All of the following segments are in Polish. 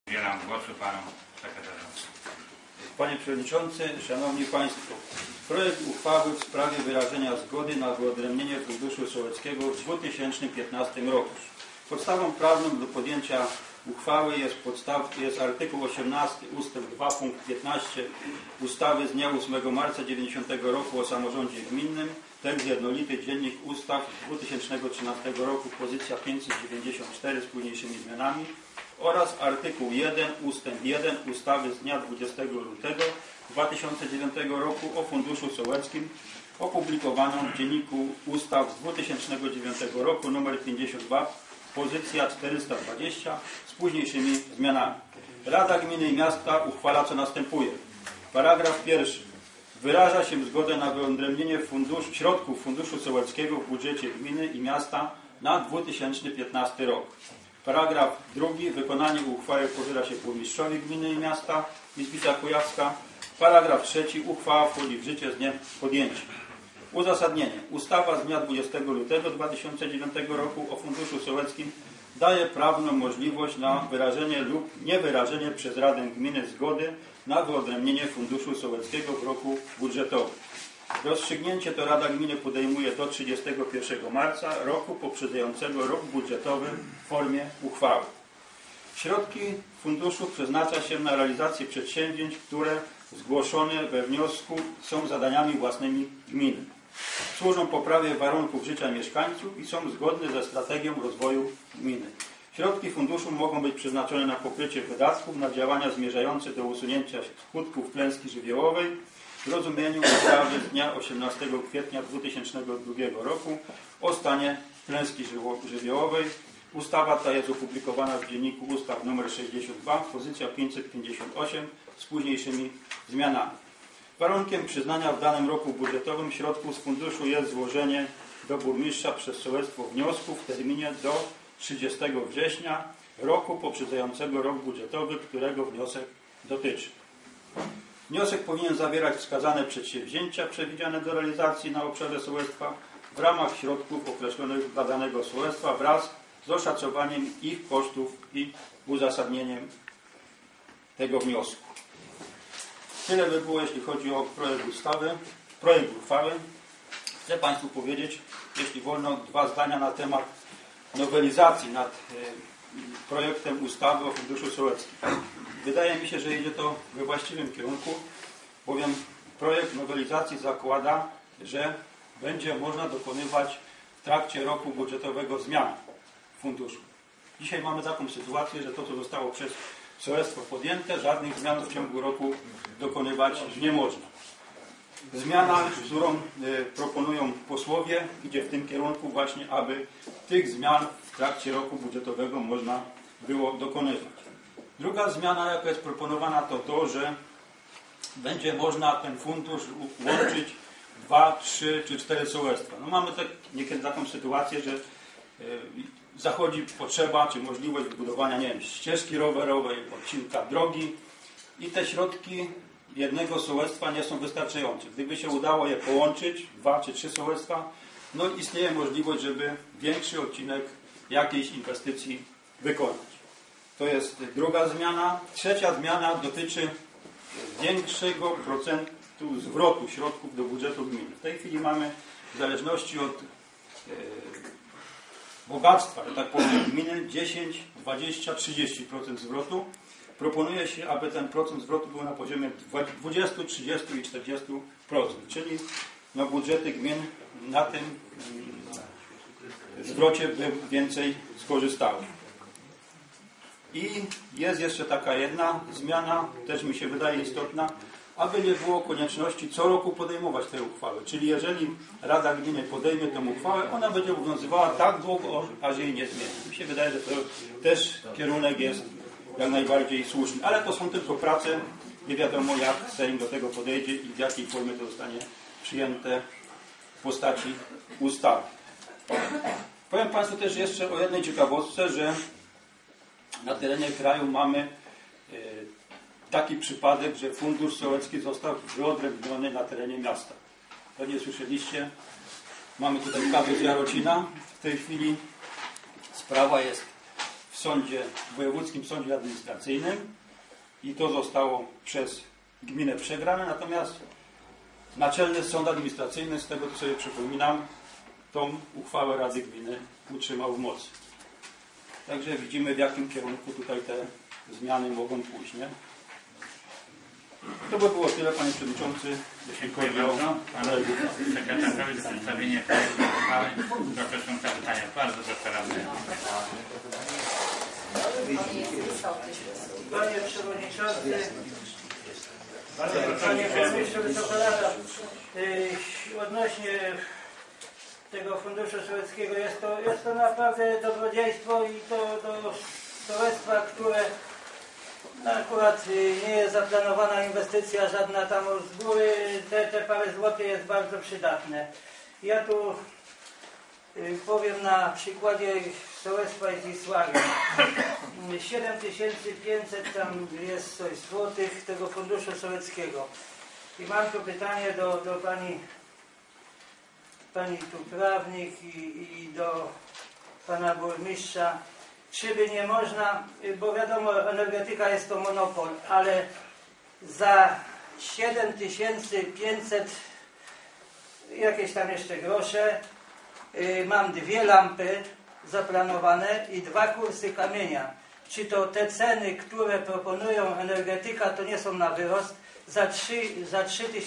Udzielam głosu panu sekretarzowi. Panie Przewodniczący, Szanowni Państwo, projekt uchwały w sprawie wyrażenia zgody na wyodrębnienie Funduszu Sołeckiego w 2015 roku. Podstawą prawną do podjęcia uchwały jest artykuł 18 ust. 2 punkt 15 ustawy z dnia 8 marca 1990 roku o samorządzie gminnym, tekst jednolity, Dziennik Ustaw z 2013 roku, pozycja 594 z późniejszymi zmianami, oraz artykuł 1 ust. 1 ustawy z dnia 20 lutego 2009 roku o Funduszu Sołeckim, opublikowaną w Dzienniku Ustaw z 2009 roku nr 52, pozycja 420 z późniejszymi zmianami. Rada Gminy i Miasta uchwala, co następuje. Paragraf pierwszy. Wyraża się zgodę na wyodrębnienie środków Funduszu Sołeckiego w budżecie gminy i miasta na 2015 rok. Paragraf drugi. Wykonanie uchwały powierza się burmistrzowi gminy i miasta Izbica Kujawska. Paragraf trzeci. Uchwała wchodzi w życie z dniem podjęcia. Uzasadnienie. Ustawa z dnia 20 lutego 2009 roku o Funduszu Sołeckim daje prawną możliwość na wyrażenie lub niewyrażenie przez Radę Gminy zgody na wyodrębnienie Funduszu Sołeckiego w roku budżetowym. Rozstrzygnięcie to Rada Gminy podejmuje do 31 marca roku poprzedzającego rok budżetowy w formie uchwały. Środki funduszu przeznacza się na realizację przedsięwzięć, które zgłoszone we wniosku są zadaniami własnymi gminy. Służą poprawie warunków życia mieszkańców i są zgodne ze strategią rozwoju gminy. Środki funduszu mogą być przeznaczone na pokrycie wydatków na działania zmierzające do usunięcia skutków klęski żywiołowej w rozumieniu ustawy z dnia 18 kwietnia 2002 roku o stanie klęski żywiołowej. Ustawa ta jest opublikowana w Dzienniku Ustaw nr 62, pozycja 558 z późniejszymi zmianami. Warunkiem przyznania w danym roku budżetowym środków z funduszu jest złożenie do burmistrza przez sołectwo wniosku w terminie do 30 września roku poprzedzającego rok budżetowy, którego wniosek dotyczy. Wniosek powinien zawierać wskazane przedsięwzięcia przewidziane do realizacji na obszarze sołectwa w ramach środków określonych dla danego sołectwa wraz z oszacowaniem ich kosztów i uzasadnieniem tego wniosku. Tyle by było, jeśli chodzi o projekt uchwały. Chcę Państwu powiedzieć, jeśli wolno, dwa zdania na temat nowelizacji nad projektem ustawy o Funduszu Sołeckim. Wydaje mi się, że idzie to we właściwym kierunku, bowiem projekt nowelizacji zakłada, że będzie można dokonywać w trakcie roku budżetowego zmian w funduszu. Dzisiaj mamy taką sytuację, że to, co zostało przez sołectwo podjęte, żadnych zmian w ciągu roku dokonywać nie można. Zmiana, którą proponują posłowie, idzie w tym kierunku właśnie, aby tych zmian w trakcie roku budżetowego można było dokonywać. Druga zmiana, jaka jest proponowana, to to, że będzie można ten fundusz łączyć 2, 3 czy 4 sołectwa. No mamy niekiedy taką sytuację, że zachodzi potrzeba czy możliwość wybudowania, nie wiem, ścieżki rowerowej, odcinka drogi i te środki jednego sołectwa nie są wystarczające. Gdyby się udało je połączyć, 2 czy 3 sołectwa, no istnieje możliwość, żeby większy odcinek jakiejś inwestycji wykonać. To jest druga zmiana. Trzecia zmiana dotyczy większego procentu zwrotu środków do budżetu gminy. W tej chwili mamy, w zależności od bogactwa, że tak powiem, gminy 10, 20, 30% zwrotu. Proponuje się, aby ten procent zwrotu był na poziomie 20, 30 i 40%, czyli no, budżety gmin na tym zwrocie by więcej skorzystały. I jest jeszcze taka jedna zmiana, też mi się wydaje istotna, aby nie było konieczności co roku podejmować tej uchwały. Czyli jeżeli Rada Gminy podejmie tę uchwałę, ona będzie obowiązywała tak długo, aż jej nie zmieni. Mi się wydaje, że to też kierunek jest jak najbardziej słuszny. Ale to są tylko prace, nie wiadomo jak Sejm do tego podejdzie i w jakiej formie to zostanie przyjęte w postaci ustawy. Powiem Państwu też jeszcze o jednej ciekawostce, że na terenie kraju mamy taki przypadek, że Fundusz Sołecki został wyodrębniony na terenie miasta. Pewnie słyszeliście, mamy tutaj kazus Jarocina. W tej chwili sprawa jest w w Wojewódzkim Sądzie Administracyjnym i to zostało przez gminę przegrane, natomiast Naczelny Sąd Administracyjny, z tego co sobie przypominam, tą uchwałę Rady Gminy utrzymał w mocy. Także widzimy, w jakim kierunku tutaj te zmiany mogą pójść. Nie? To by było tyle, Panie Przewodniczący. Dziękuję bardzo Panu sekretarzowi za przedstawienie projektu uchwały. Proszę o zapytania. Bardzo proszę radny. Panie Przewodniczący, Bardzo proszę. Panie Burmistrzu, Wysoka Rada, odnośnie tego Funduszu Sołeckiego jest to naprawdę dobrodziejstwo i to do sołectwa, które akurat nie jest zaplanowana inwestycja żadna tam z góry, te parę złotych jest bardzo przydatne. Ja tu powiem na przykładzie sołectwa Zisławie. 7500 tam jest coś złotych tego Funduszu Sołeckiego. I mam tu pytanie do pani tu prawnik i do pana burmistrza. Czy by nie można, bo wiadomo, energetyka jest to monopol, ale za 7500 jakieś tam jeszcze grosze mam 2 lampy zaplanowane i 2 kursy kamienia. Czy to te ceny, które proponują energetyka, to nie są na wyrost? Za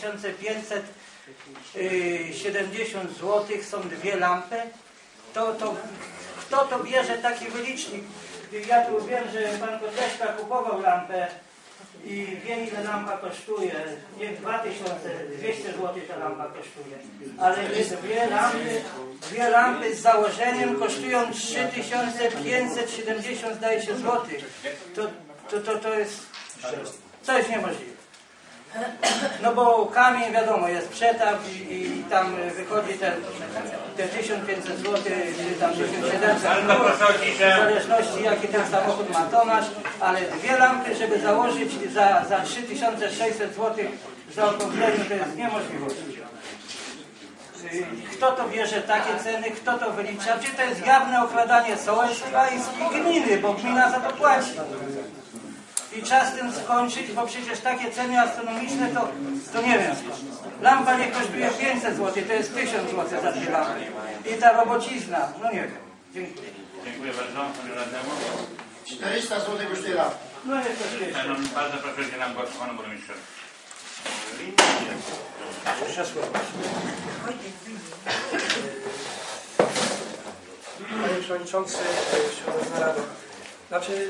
3570 zł są 2 lampy? Kto to bierze taki wylicznik? Ja tu wiem, że pan Kotleszka kupował lampę i wie, ile lampa kosztuje. Niech 2200 zł ta lampa kosztuje. Ale jest 2 lampy z założeniem kosztują 3570 zdaje się złotych. To jest niemożliwe. No bo kamień wiadomo jest przetap i tam wychodzi te 1500 zł, czy tam 1700 zł, w zależności jaki ten samochód ma tonaż, ale 2 lampy, żeby założyć za 3600 zł w zaokrągleniu, to jest niemożliwość. Kto to bierze takie ceny, kto to wylicza? Czy to jest jawne okradanie sołectwa i gminy, bo gmina za to płaci. I czas z tym skończyć, bo przecież takie ceny astronomiczne to nie wiem skąd. Lampa nie kosztuje 500 zł, to jest 1000 zł za 2 lampy. I ta robocizna, no nie wiem. Dziękuję. Dziękuję bardzo panu radnemu. 400 zł kosztuje lampa. No jest to śmieszne. Bardzo proszę udzielam głosu panu burmistrzowi. Panie Przewodniczący, Szanowna Rado. Znaczy,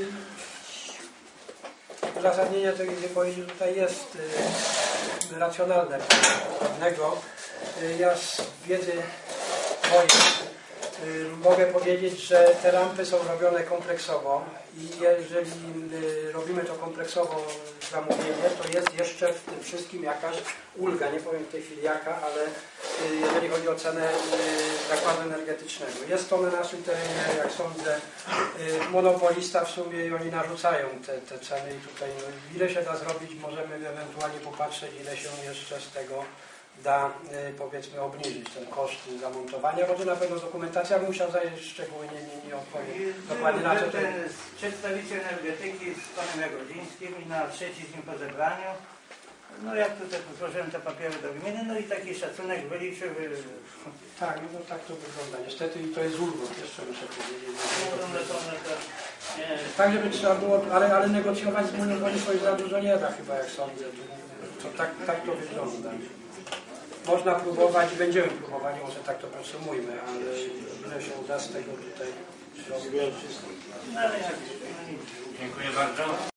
uzasadnienie tej wypowiedzi tutaj jest racjonalne, pewnego. Ja z wiedzy mojej mogę powiedzieć, że te lampy są robione kompleksowo i jeżeli robimy to kompleksowo zamówienie, to jest jeszcze w tym wszystkim jakaś ulga, nie powiem w tej chwili jaka, ale jeżeli chodzi o cenę zakładu energetycznego. Jest to na naszym terenie, jak sądzę, monopolista w sumie i oni narzucają te ceny i tutaj ile się da zrobić, możemy ewentualnie popatrzeć, ile się jeszcze z tego da, powiedzmy, obniżyć ten koszt zamontowania, bo to na pewno dokumentacja musiał zająć szczegóły, nie odpowiem dokładnie na to. Ten przedstawiciel energetyki z panem Jagodzińskim i na trzeci z nim po zebraniu. No jak tutaj złożyłem te papiery do gminy, no i taki szacunek wyliczył. Tak, no tak to wygląda. Niestety i to jest ulgą, jeszcze muszę powiedzieć. Tak, żeby trzeba było, ale negocjować z monopolistą za dużo nie da chyba, jak sądzę. To tak to wygląda. Można próbować i będziemy próbowali, może tak to podsumujmy, ale ile się uda z tego tutaj zrobić. Dziękuję bardzo.